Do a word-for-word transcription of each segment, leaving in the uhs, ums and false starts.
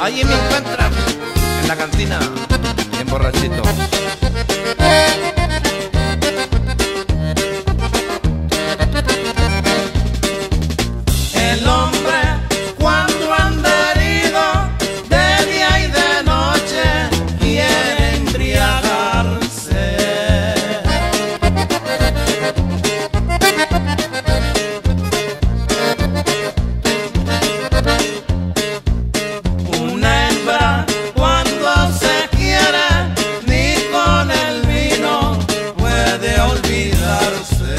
Allí me encuentran, en la cantina, bien borrachito. El hombre cuando anda herido, de día y de noche, quiere embriagarse. Una hembra cuando se quiere, ni con el vino puede olvidarse.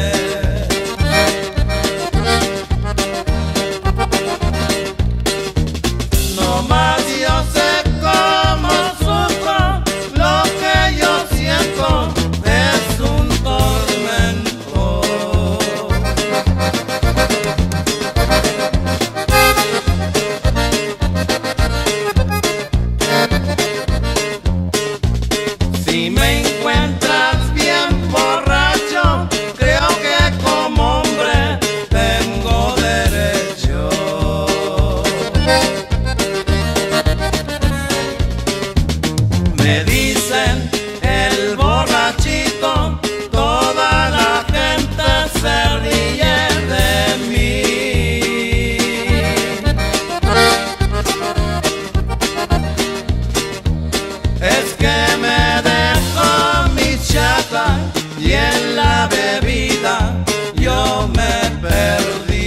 No más yo sé cómo sufro, lo que yo siento es un tormento. Si me encuentras bien borracho, creo que como hombre tengo derecho. Me dicen el borrachito, toda la gente se ríe de mí. Es que me dejo mi chata y en la bebida yo me perdí.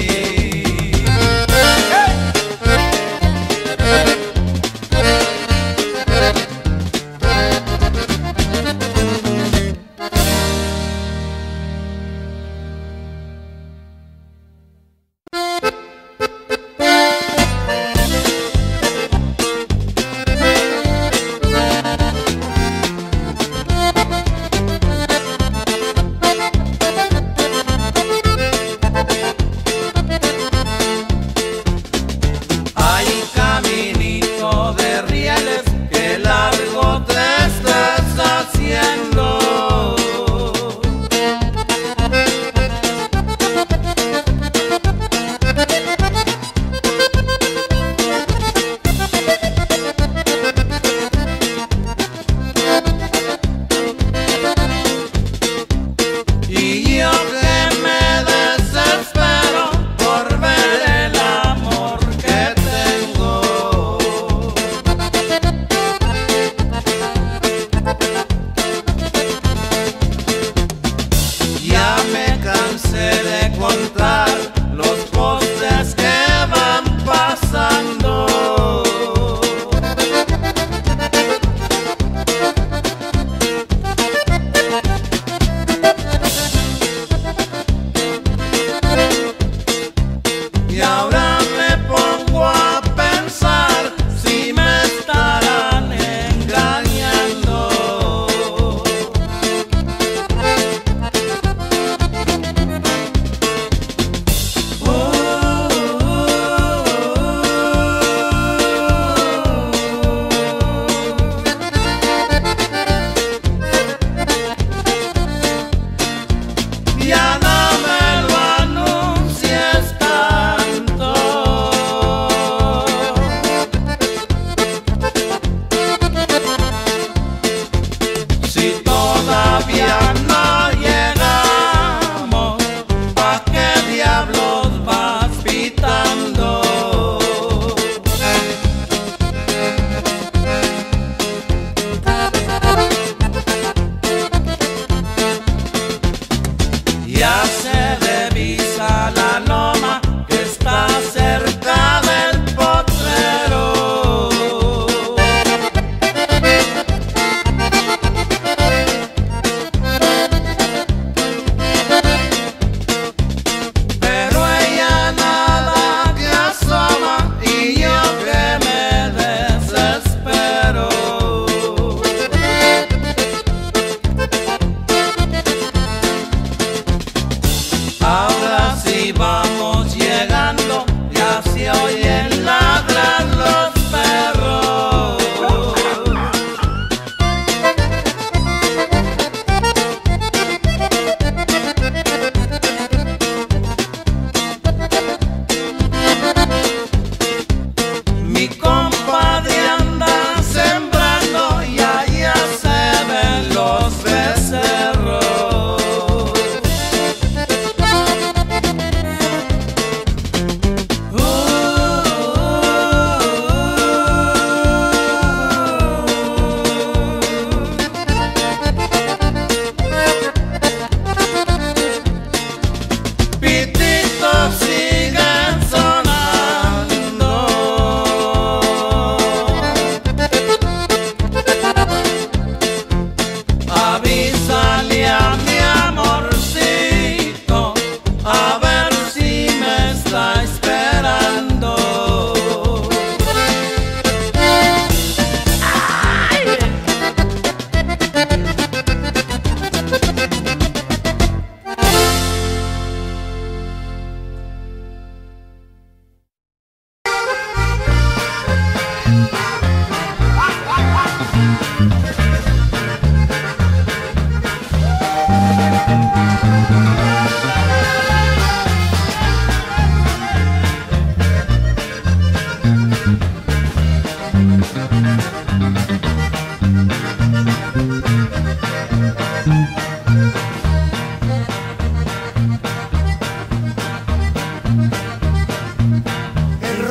Hay caminito de rieles que largo te estás haciendo. Y yo que me desespero por ver el amor que tengo. Ya me cansé de contar los postes que van pasando. Y ahora me pongo a pensar si me estarán engañando. Ya no me lo anuncies tanto.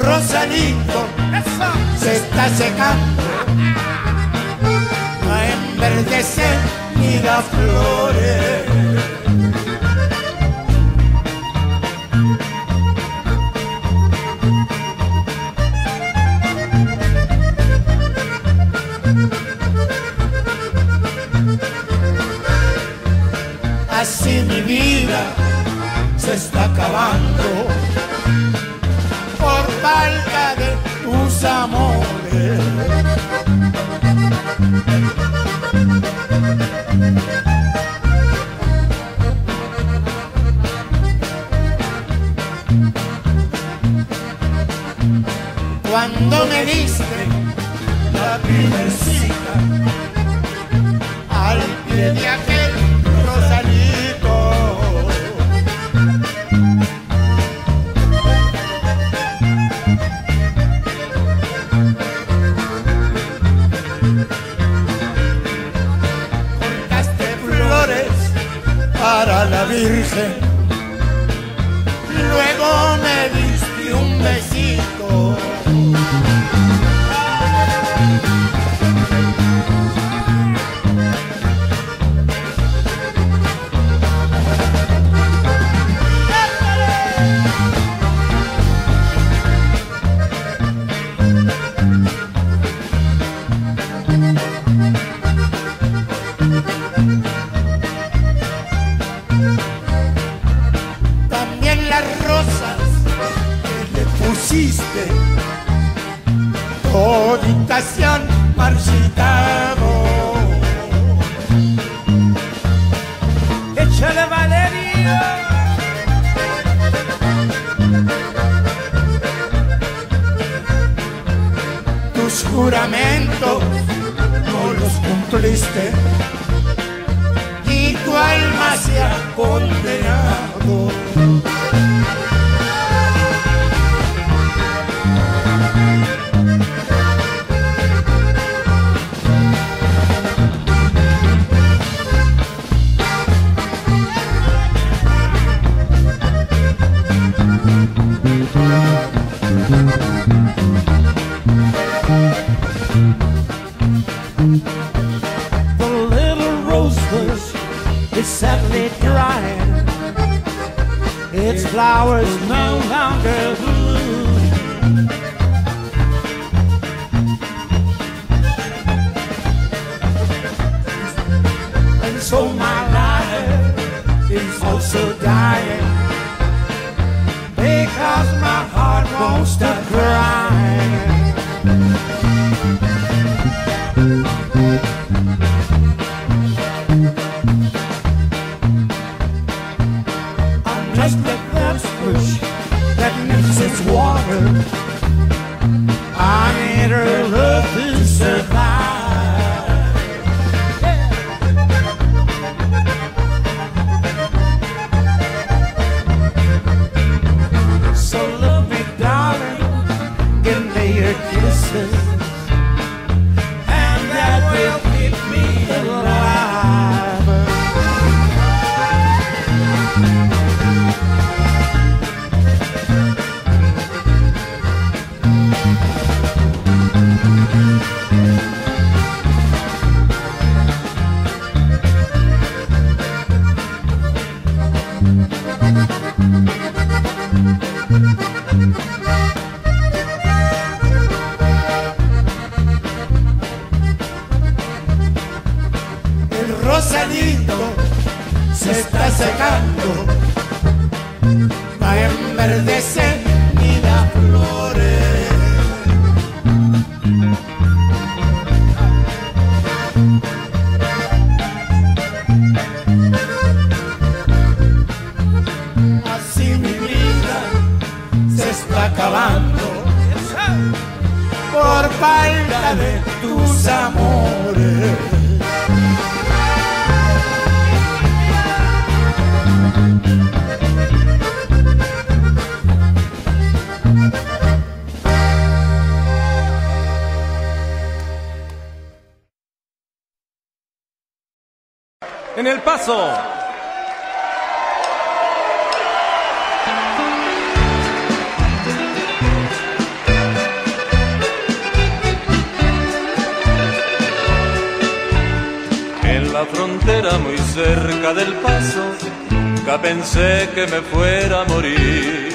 rosalito se está secando, no enverdece ni da flores. Así mi vida se está acabando por falta de tus amores. Cuando me diste la primer cita al pie de aquel rosalito, cortaste flores para la Virgen, luego me diste un besito. También las rosas que le pusiste toditas se han marchitado. Échale Valeria. Tus juramentos no los cumpliste y tu alma se ha condenado. The little rose bush is sadly drying, its flowers no longer bloom. And so my life is also dying, because my heart won't stop crying. I'm just a glass bush that needs its water. I need her love to survive. So love me, darling, give me your kisses, and that will keep me alive. El rosalito se está secando, no enverdece ni da flores. Así mi vida se está acabando por falta de tus amores. En El Paso. frontera muy cerca del Paso, nunca pensé que me fuera a morir.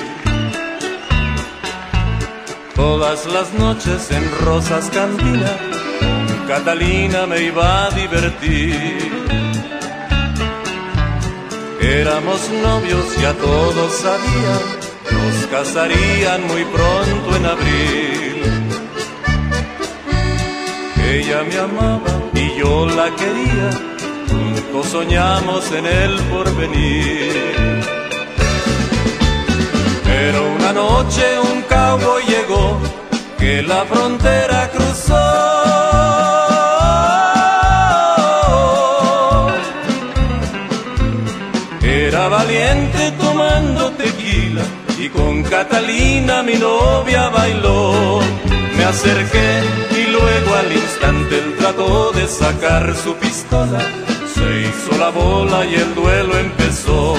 Todas las noches en Rosas Cantina, con Catalina me iba a divertir. Éramos novios, ya todos sabían, nos casarían muy pronto en abril. Ella me amaba y yo la quería, juntos soñamos en el porvenir. Pero una noche un cowboy llegó, que la frontera cruzó. Era valiente tomando tequila y con Catalina mi novia bailó. Me acerqué y luego al instante él trató de sacar su pistola. Se hizo la bola y el duelo empezó.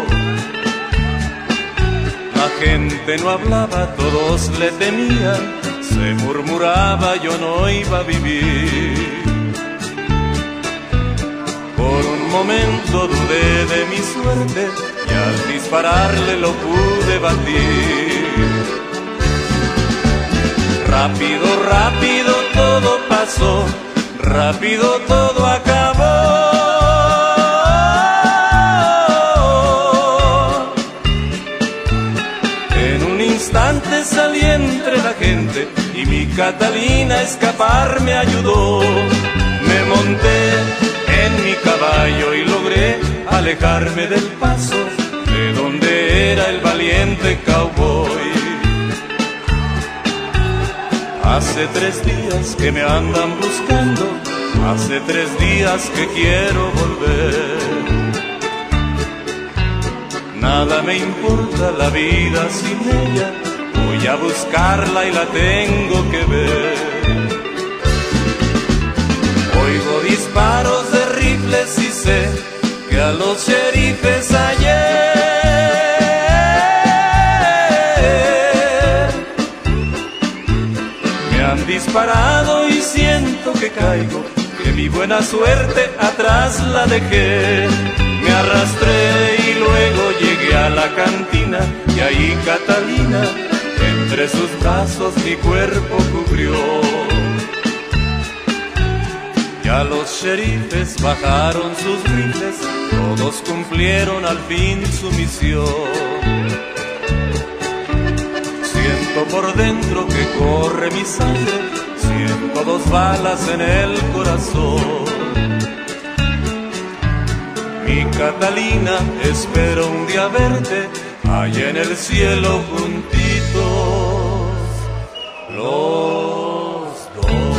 La gente no hablaba, todos le temían. Se murmuraba, yo no iba a vivir. Por un momento dudé de mi suerte y al dispararle lo pude batir. Rápido, rápido todo pasó, rápido todo acabó. En un instante salí entre la gente y mi Catalina a escapar me ayudó. Me monté en mi caballo y logré alejarme del Paso, de donde era el valiente cowboy. Hace tres días que me andan buscando, hace tres días que quiero volver. Nada me importa la vida sin ella, voy a buscarla y la tengo que ver. Oigo disparos de rifles y sé que a los sheriffes ayer me han disparado y siento que caigo, que mi buena suerte atrás la dejé. Me arrastré y luego llegué a la cantina y ahí Catalina entre sus brazos mi cuerpo cubrió. Ya los sheriffes bajaron sus rifles, todos cumplieron al fin su misión. Siento por dentro que corre mi sangre, siento dos balas en el corazón. Mi Catalina, espero un día verte, allá en el cielo juntitos los dos.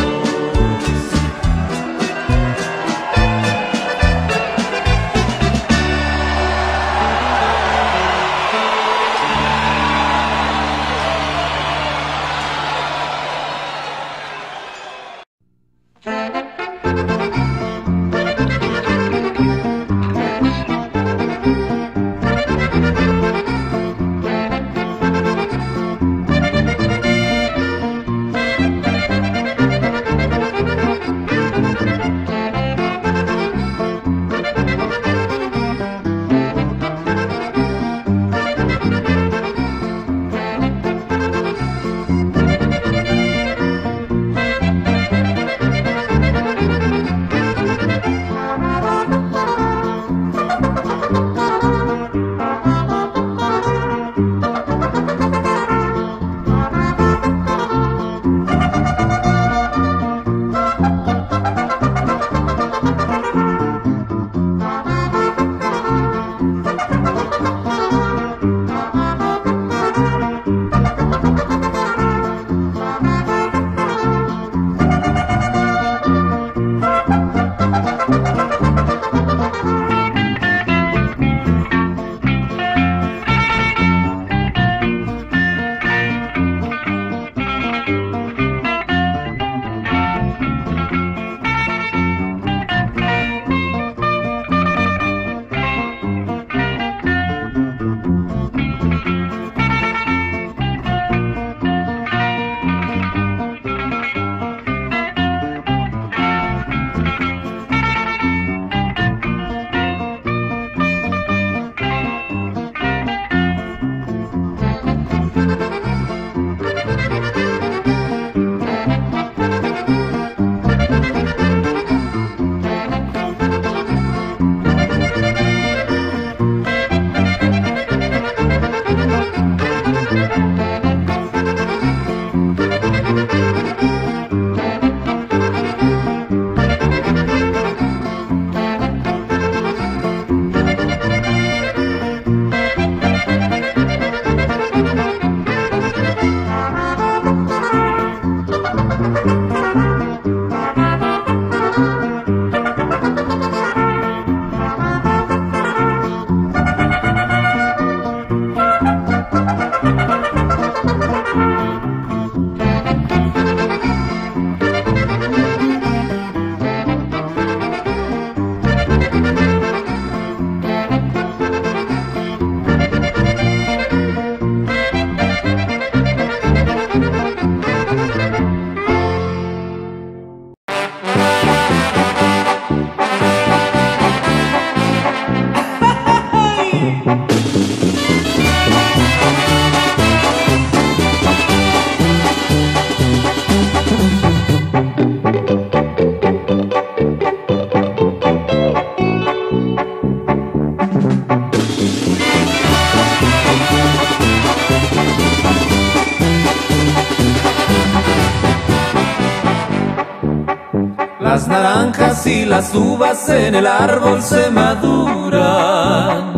Las naranjas y las uvas en el árbol se maduran.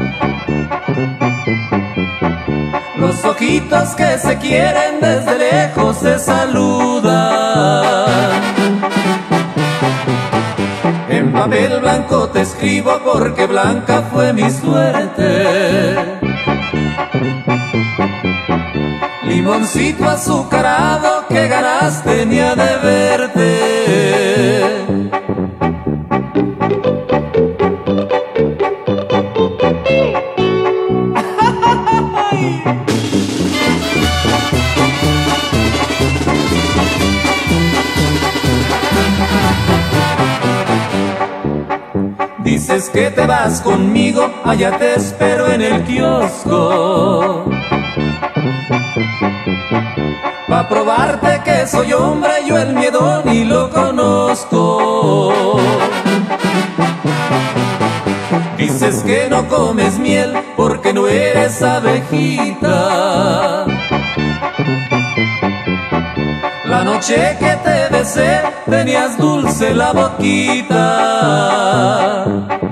Los ojitos que se quieren desde lejos se saludan. En papel blanco te escribo porque blanca fue mi suerte. Limoncito azucarado, que ganas tenía de verte. Dices que te vas conmigo, allá te espero en el kiosco. Pa' probarte que soy hombre, yo el miedo ni lo conozco. Dices que no comes miel porque no eres abejita. La noche que te besé tenías dulce la boquita.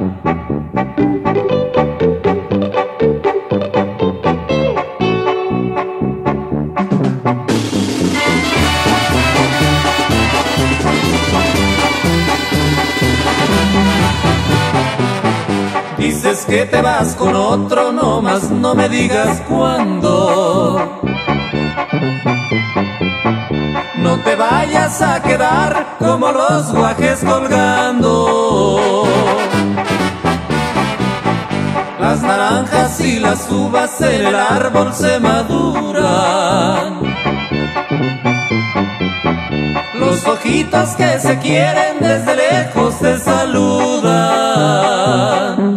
Dices que te vas con otro, no más no me digas cuándo. No te vayas a quedar como los guajes colgando. Las naranjas y las uvas en el árbol se maduran. Los ojitos que se quieren desde lejos se saludan.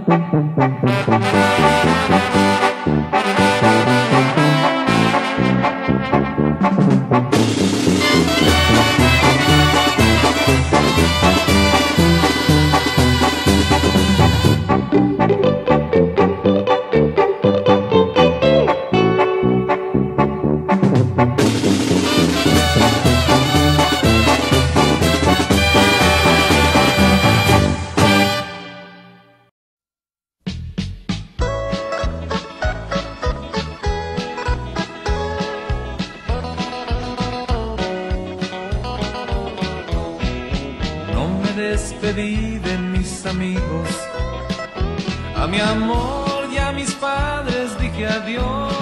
Despedí de mis amigos, a mi amor y a mis padres dije adiós.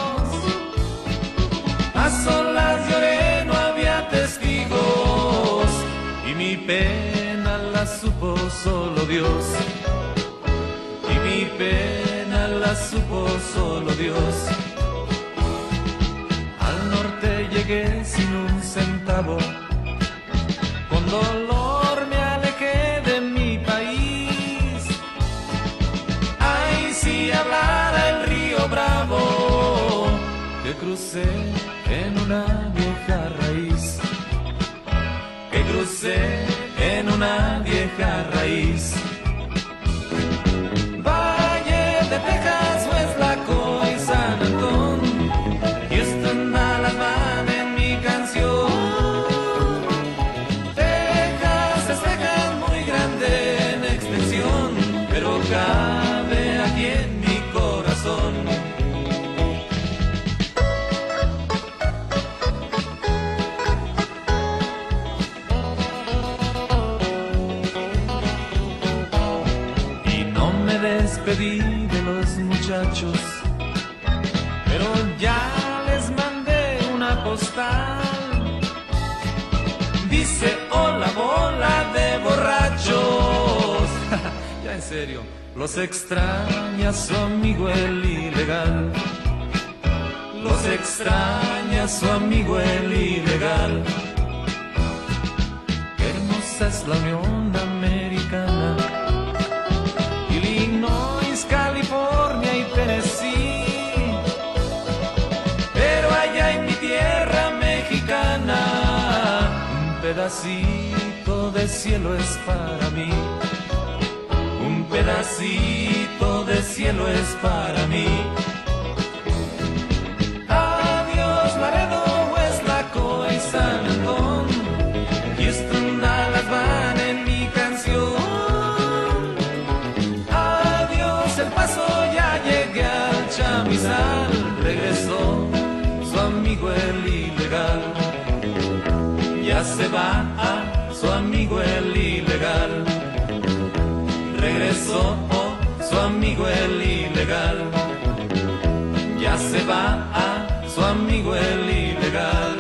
A solas lloré, no había testigos, y mi pena la supo solo Dios. Y mi pena la supo solo Dios. Al norte llegué sin un centavo, con dolor el río Bravo, que crucé en una vieja raíz, que crucé en una vieja raíz. Valle de Texas, Hueslaco y San Antón, Houston, Alabama en mi canción. Texas es Texas, muy grande en extensión, pero cabe aquí en mi corazón. Y no me despedí de los muchachos, pero ya les mandé una postal. Dice hola bola de borrachos. Ya en serio, los extraña su amigo el ilegal. Los extraña su amigo el ilegal. Qué hermosa es la Unión Americana. Illinois, California y Tennessee. Pero allá en mi tierra mexicana, un pedacito de cielo es para mí. Un pedacito de cielo es para mí. Adiós Laredo, Hueslaco y San Antón, Houston, Dallas, Van en ilegal. Ya se va a su amigo el ilegal. Regresó oh, su amigo el ilegal. Ya se va a su amigo el ilegal.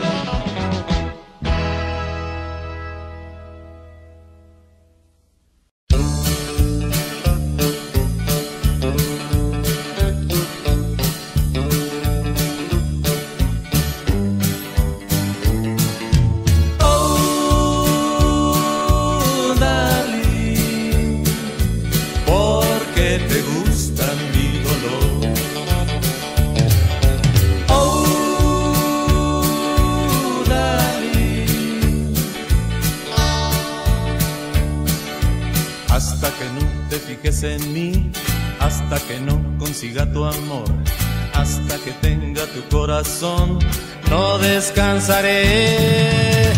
En mí, hasta que no consiga tu amor, hasta que tenga tu corazón, no descansaré.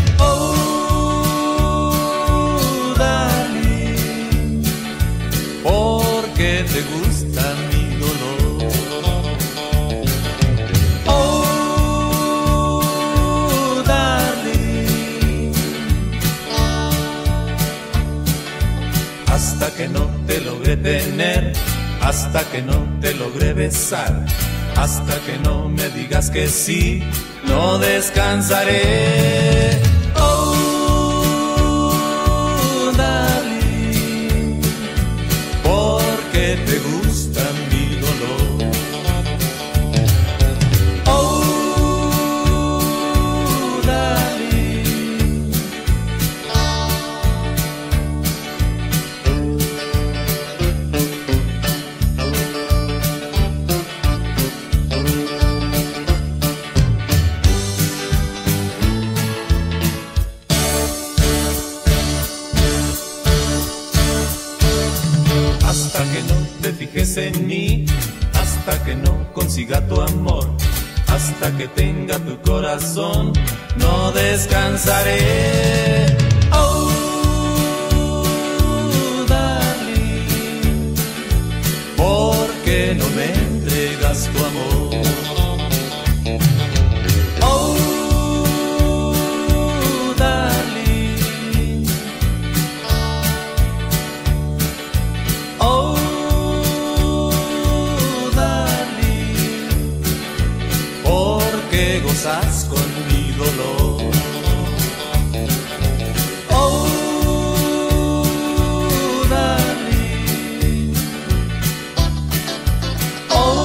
Oh, darling, porque te gusta mi dolor. Oh, darling, hasta que no te logré tener, hasta que no te logré besar, hasta que no me digas que sí, no descansaré. Oh, darling, porque te gusta mi dolor. Oh, darling, hasta que no te fijes en mí, hasta que no consiga tu amor, hasta que tenga tu corazón, no descansaré. Oh, darling, porque no me entregas tu amor. Oh, darling, oh, darling, porque gozas con mi dolor. Oh, darling, oh,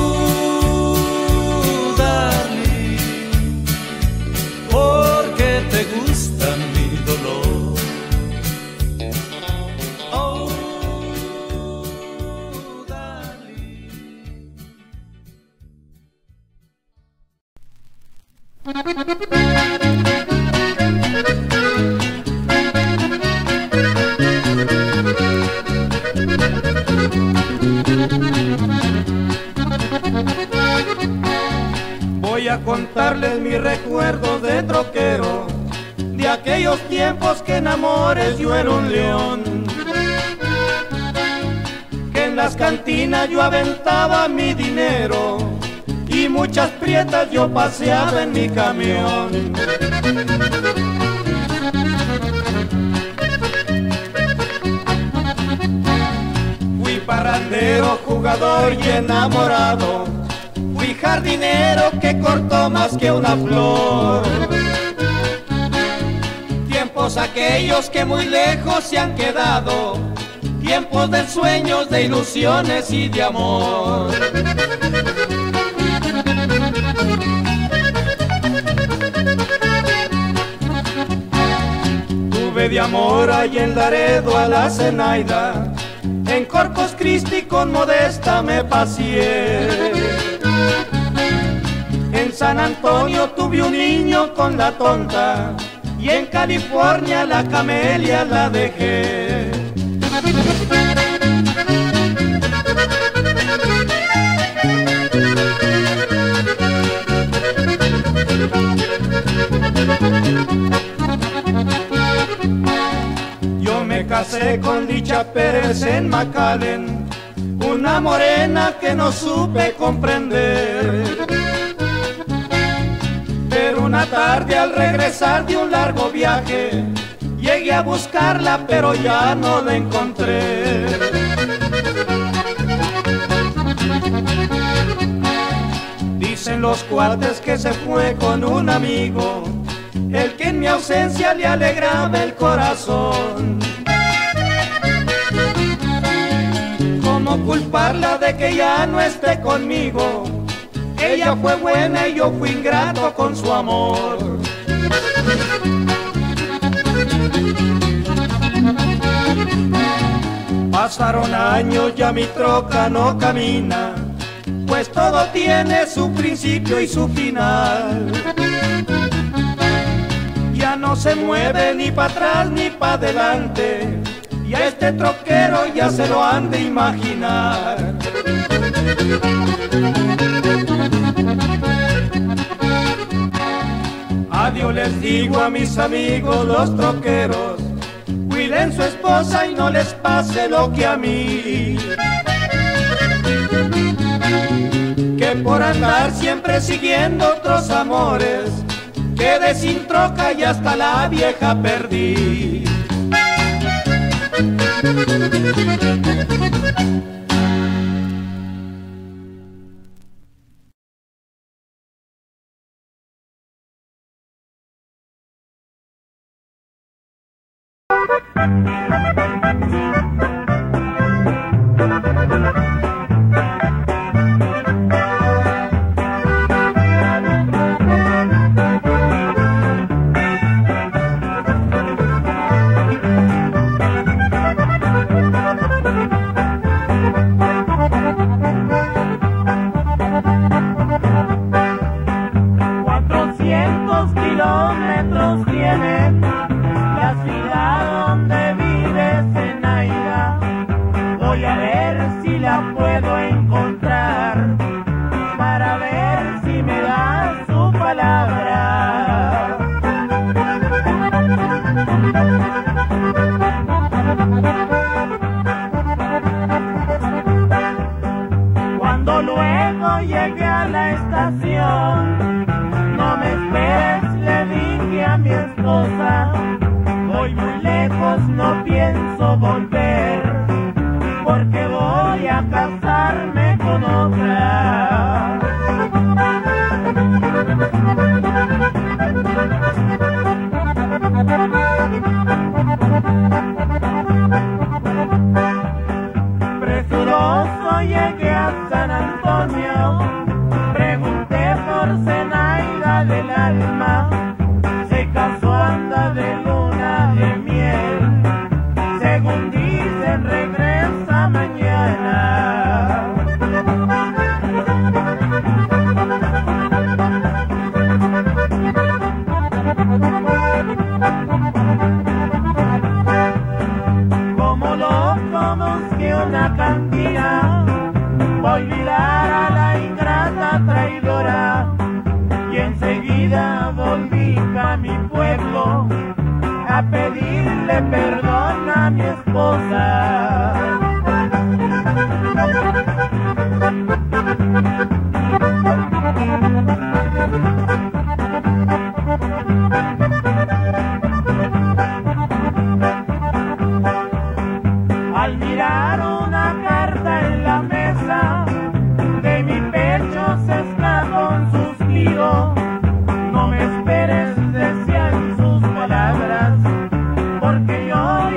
darling, porque te gusta mi dolor. Oh, darling. Voy a contarles mis recuerdos de troquero, de aquellos tiempos que en amores yo era un león, que en las cantinas yo aventaba mi dinero y muchas prietas yo paseaba en mi camión. Fui parrandero, jugador y enamorado, fui jardinero que cortó más que una flor. Tiempos aquellos que muy lejos se han quedado, tiempos de sueños, de ilusiones y de amor. Tuve de amor ahí en Laredo a la Zenaida, en Corpus Christi con Modesta me paseé. En San Antonio tuve un niño con la tonta, y en California la camelia la dejé. Yo me casé con Licha Pérez en McAllen, una morena que no supe comprender. Pero una tarde al regresar de un largo viaje, llegué a buscarla pero ya no la encontré. Dicen los cuates que se fue con un amigo, el que en mi ausencia le alegraba el corazón. ¿Cómo culparla de que ya no esté conmigo? Ella fue buena y yo fui ingrato con su amor. Pasaron años, ya mi troca no camina, pues todo tiene su principio y su final. Ya no se mueve ni para atrás ni para adelante, y a este troquero ya se lo han de imaginar. Adiós les digo a mis amigos los troqueros, cuiden su esposa y no les pase lo que a mí, que por andar siempre siguiendo otros amores, quedé sin troca y hasta la vieja perdí. No me esperes, decían sus palabras, porque yo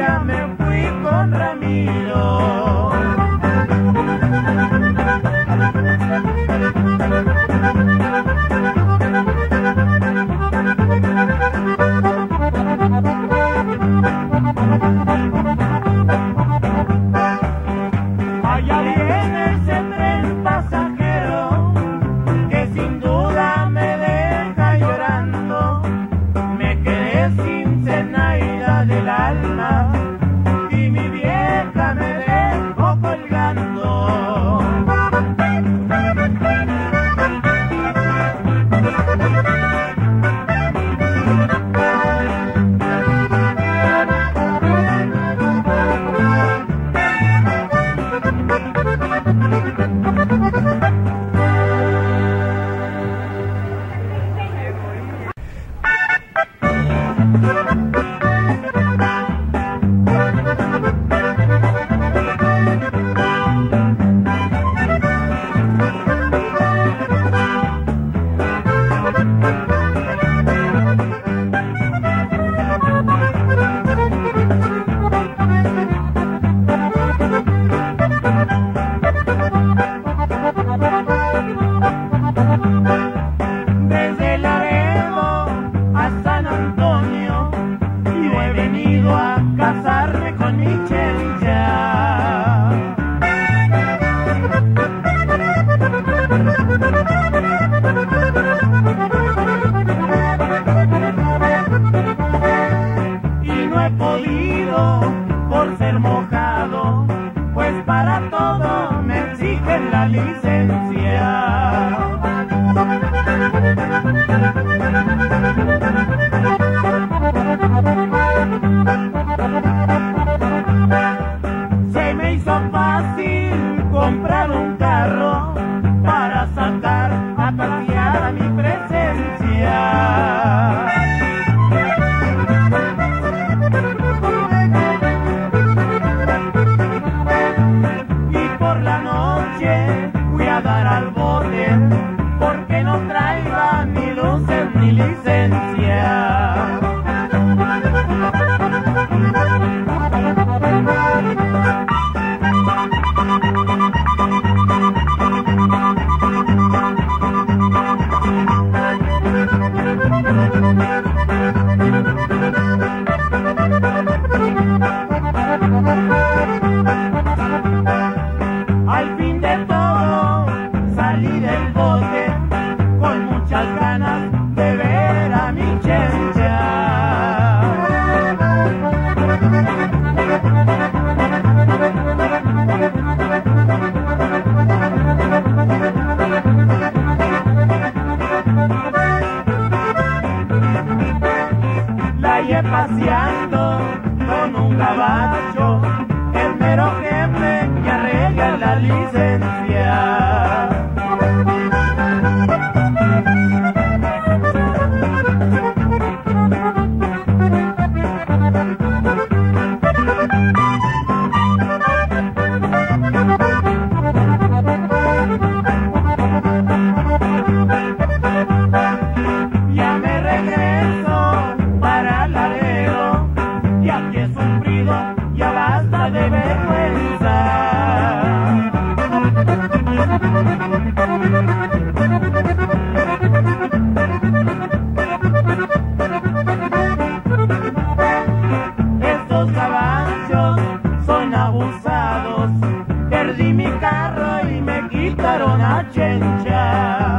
calle paseando con un gabacho, el mero jefe que arregla la licencia. Ya me regreso para Laredo, ya que he sufrido, ya basta de vergüenza. Estos caballos son abusados, perdí mi carro y me quitaron a Chencha.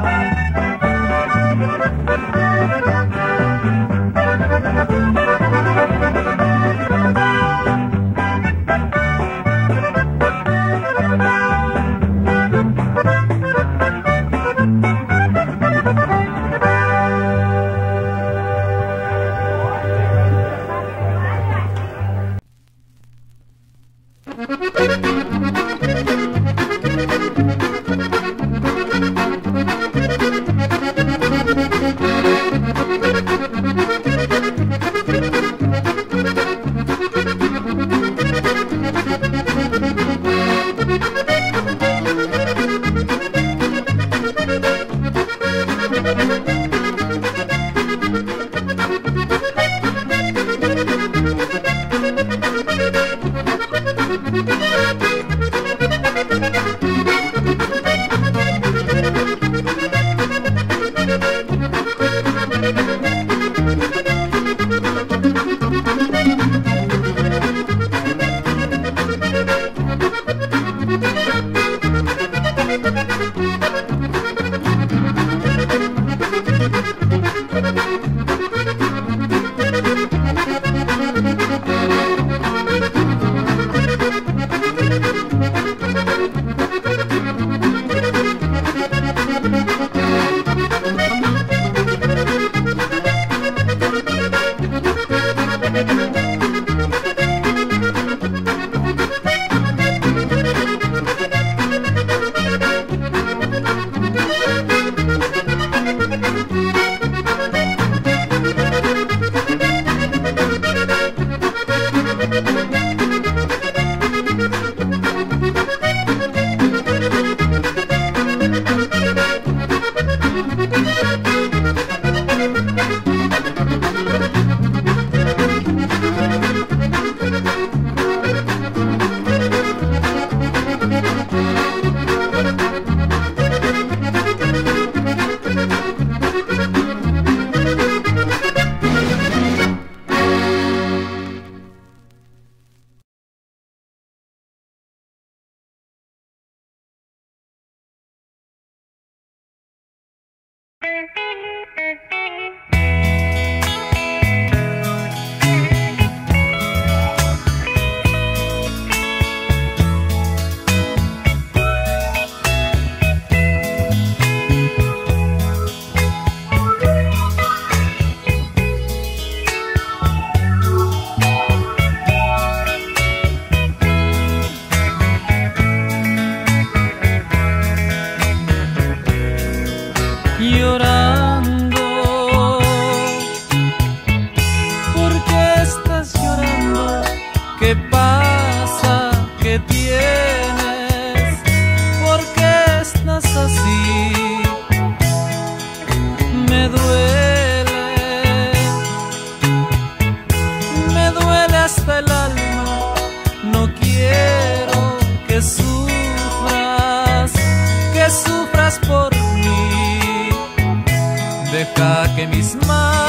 Deja que mis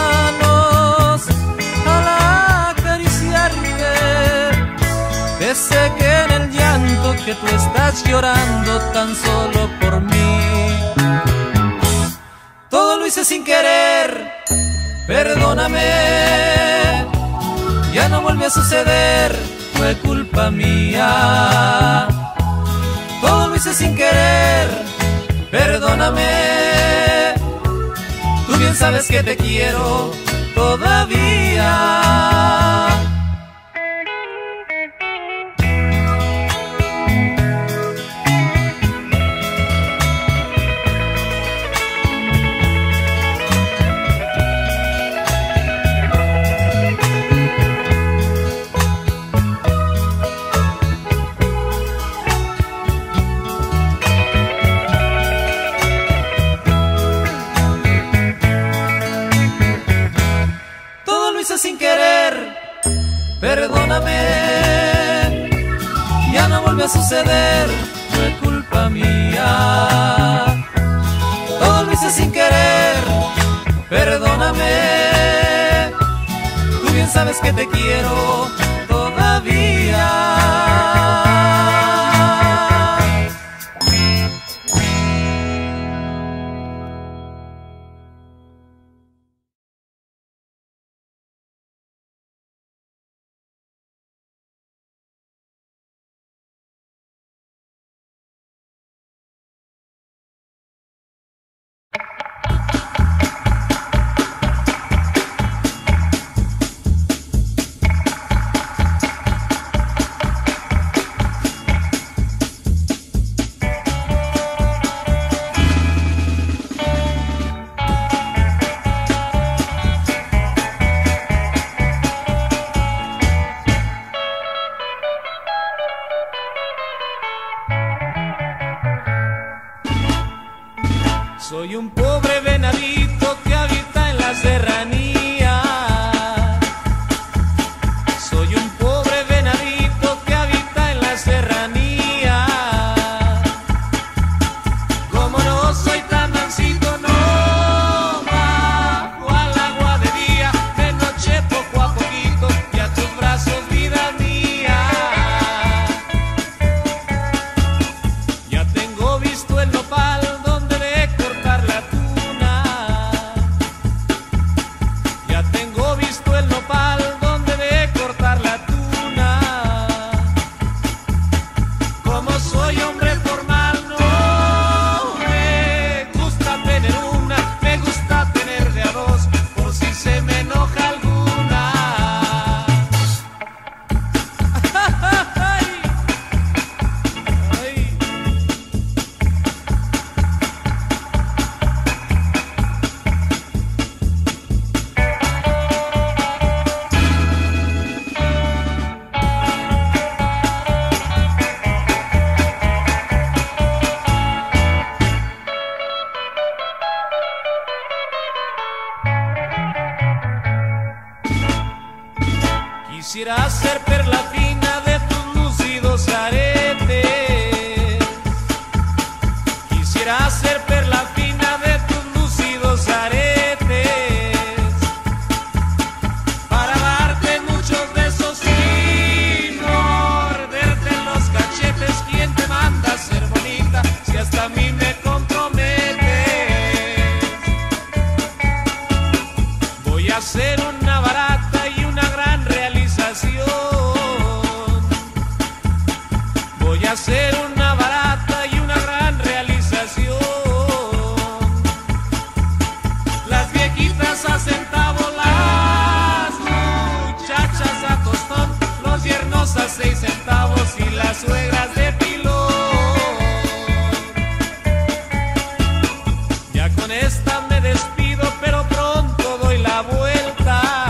manos al acariciarte te sequen el llanto que tú estás llorando tan solo por mí. Todo lo hice sin querer, perdóname, ya no volvió a suceder, fue culpa mía. Todo lo hice sin querer, perdóname, tú bien sabes que te quiero todavía. hice sin querer, perdóname. Ya no vuelve a suceder, fue culpa mía. Todo lo hice sin querer, perdóname. Tú bien sabes que te quiero todavía. Soy un pobre venadito que habita en la serranía. Soy un pobre venadito que habita en la serranía. Como no soy tan mansito, no bajo al agua de día, de noche poco a poquito y a tus brazos, vida mía. Ya tengo visto el nopal donde de cortar la tuna. Ya tengo visto el nopal donde de cortar la tuna. Como soy hombre formal, no me gusta tener una, me gusta tener de a dos, por si se me enoja alguna. Ay, ay. Quisiera ser perla fina de tus lúcidos aretes. Quisiera ser perla fina de tus lúcidos aretes, para darte muchos besos y morderte en los cachetes. ¿Quién te manda a ser bonita si hasta a mí me comprometes? Voy a hacer una barata y una gran realización. Voy a hacer una barata y una gran realización. Las viejitas a centavo, las muchachas a tostón, los yernos a seis centavos y las suegras de pilón. Ya con esta me despido, pero pronto doy la vuelta.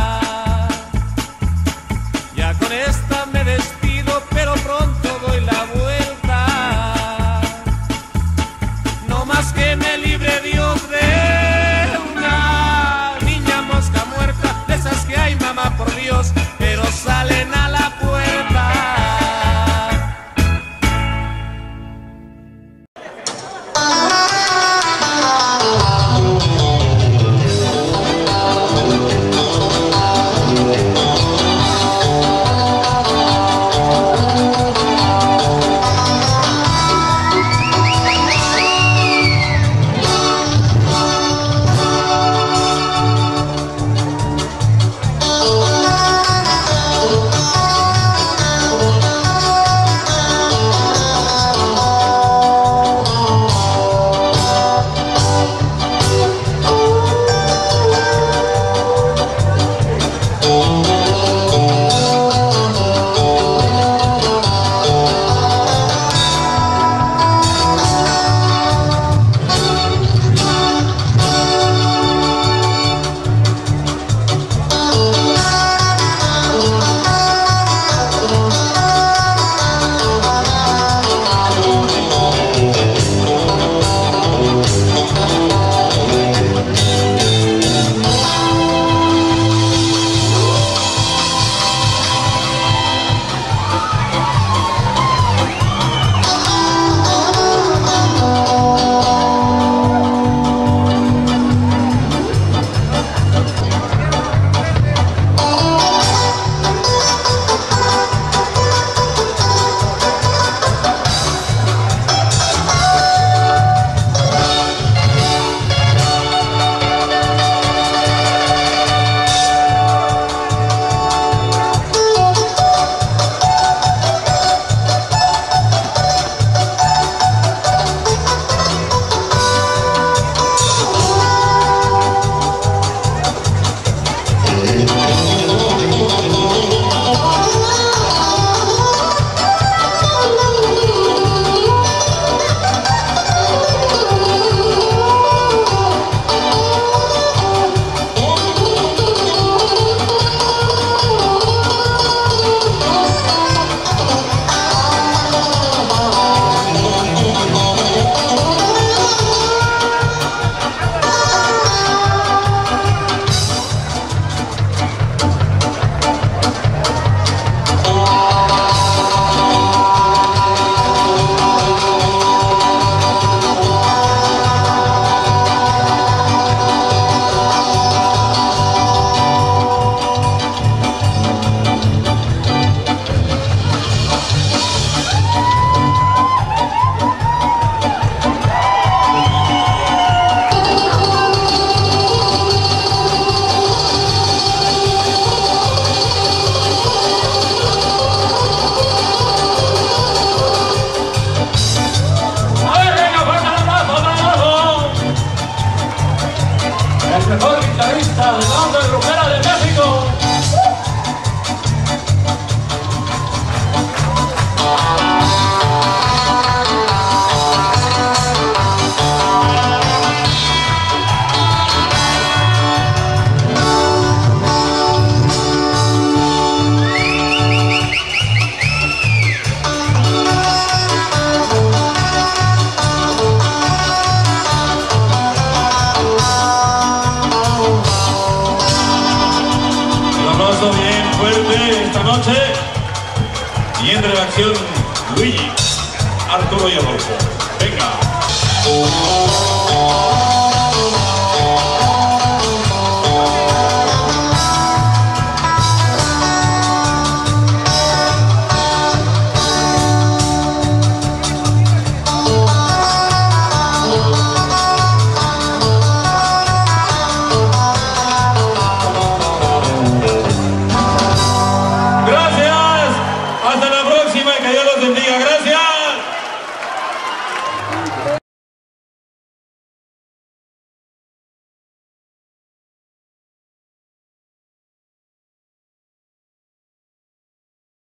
aplauso bien fuerte esta noche. Y en redacción, Luigi, Arturo y Adolfo. Venga.